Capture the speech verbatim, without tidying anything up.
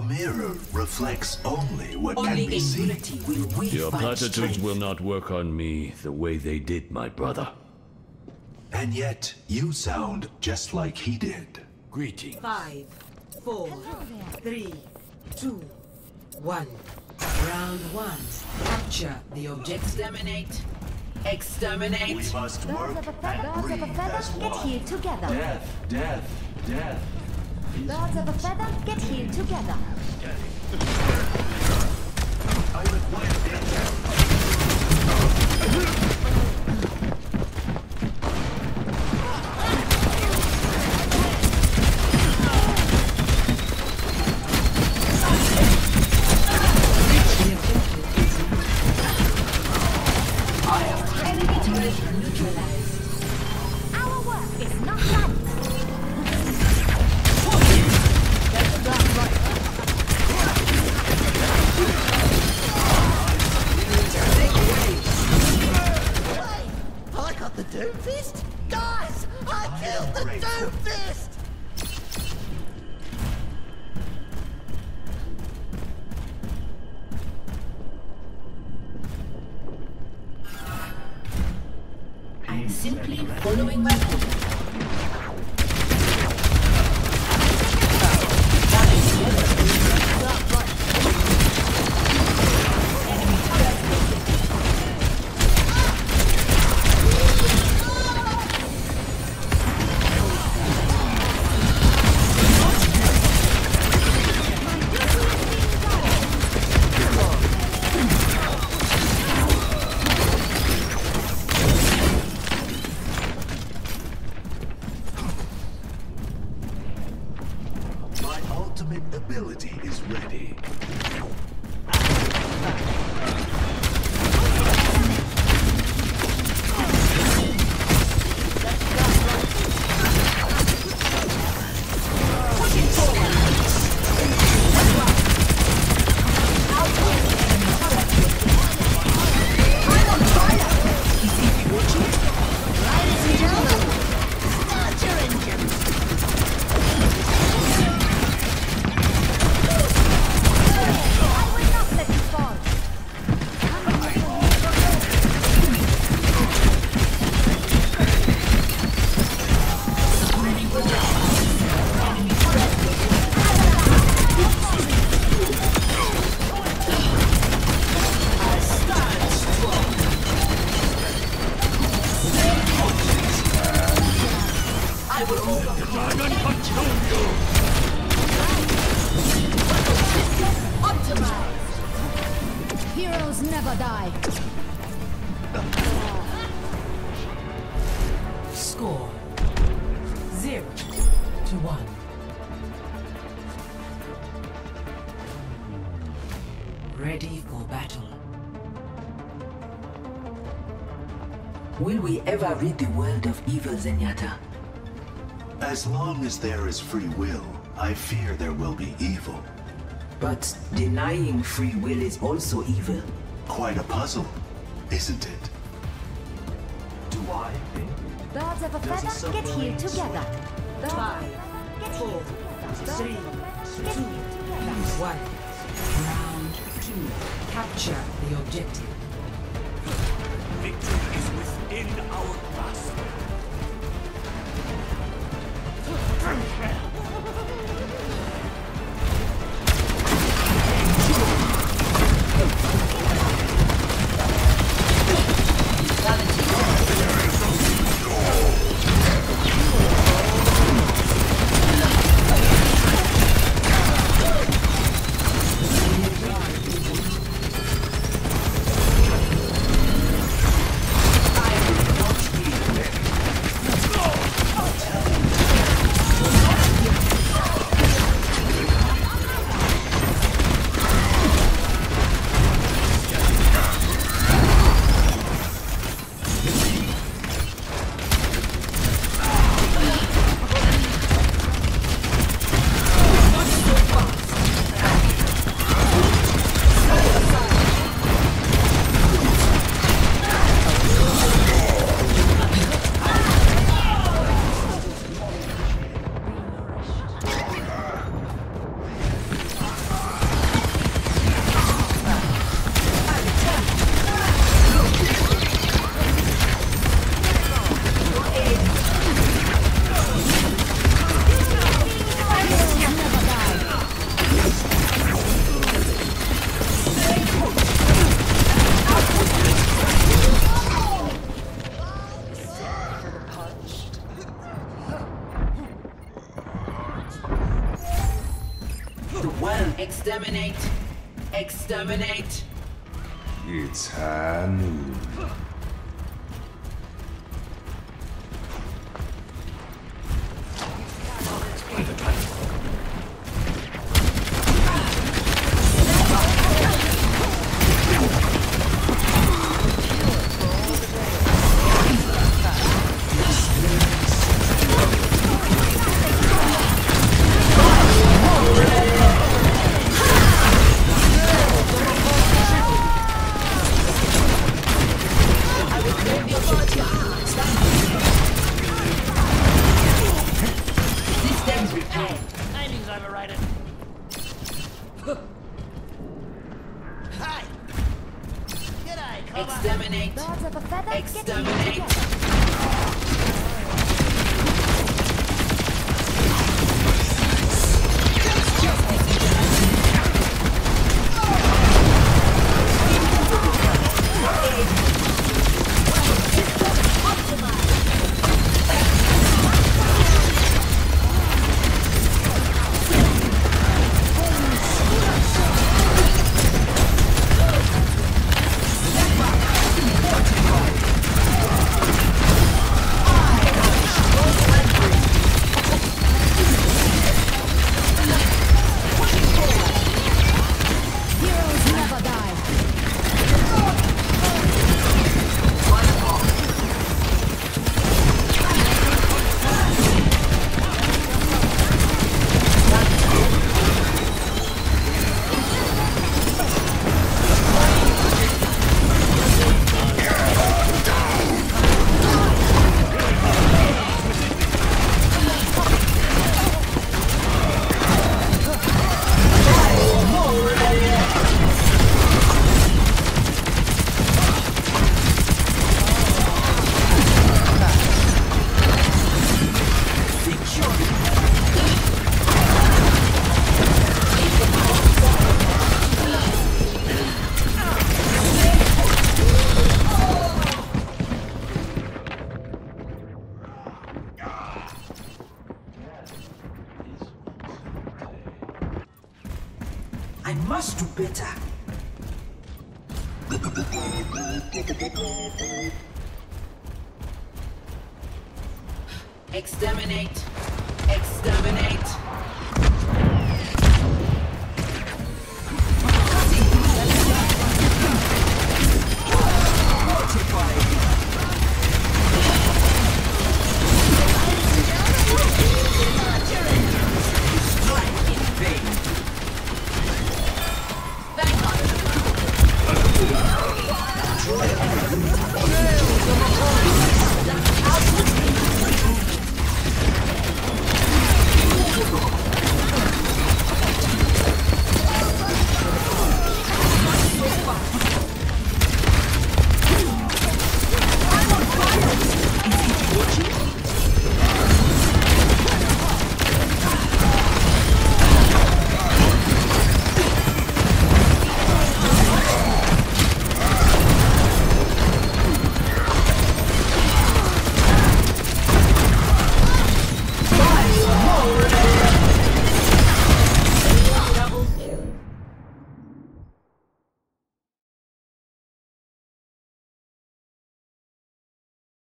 A mirror reflects only what Only can be in seen. unity will we Your find platitudes strength. will not work on me the way they did my brother. And yet, you sound just like he did. Greetings. Five, four, three, two, one. Round one. Capture the object. Exterminate. Exterminate. We must Birds work of a feather, and birds of a breathe feather, as get one. here together. Death, death, death. Birds of a feather, get here together. I require death. Our work is not done. I got the Doomfist? Guys, I killed the Doomfist! I'm simply following my order. My ultimate ability is ready. Heroes never die. Score zero to one. Ready for battle. Will we ever rid the world of evil, Zenyatta? As long as there is free will, I fear there will be evil. But denying free will is also evil. Quite a puzzle, isn't it? Do I? Birds of a Does feather, it get here submarine together. Birds Five, of a feather, get four, here together. three, Birds of a feather, get two, here together. one. Round two. Capture the objective. Victory is within our grasp. Exterminate. It's high noon. Systems repaired. Aiming's overrated. Hey! G'day, cover. Exterminate. Birds of a feather getting Exterminate. together. Heroes never die. I must do better. Exterminate. Exterminate.